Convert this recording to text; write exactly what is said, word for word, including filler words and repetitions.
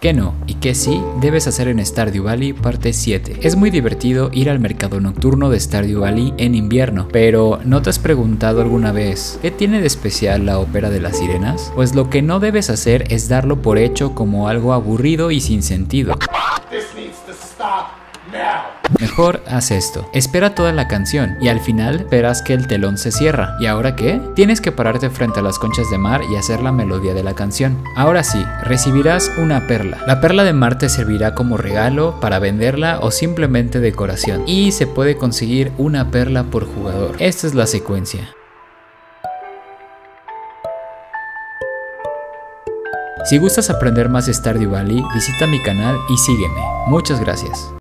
¿Qué no y qué sí debes hacer en Stardew Valley parte siete? Es muy divertido ir al mercado nocturno de Stardew Valley en invierno, pero ¿no te has preguntado alguna vez qué tiene de especial la ópera de las sirenas? Pues lo que no debes hacer es darlo por hecho como algo aburrido y sin sentido. Mejor haz esto, espera toda la canción y al final verás que el telón se cierra. ¿Y ahora qué? Tienes que pararte frente a las conchas de mar y hacer la melodía de la canción. Ahora sí, recibirás una perla. La perla de mar te servirá como regalo, para venderla o simplemente decoración. Y se puede conseguir una perla por jugador. Esta es la secuencia. Si gustas aprender más de Stardew Valley, visita mi canal y sígueme. Muchas gracias.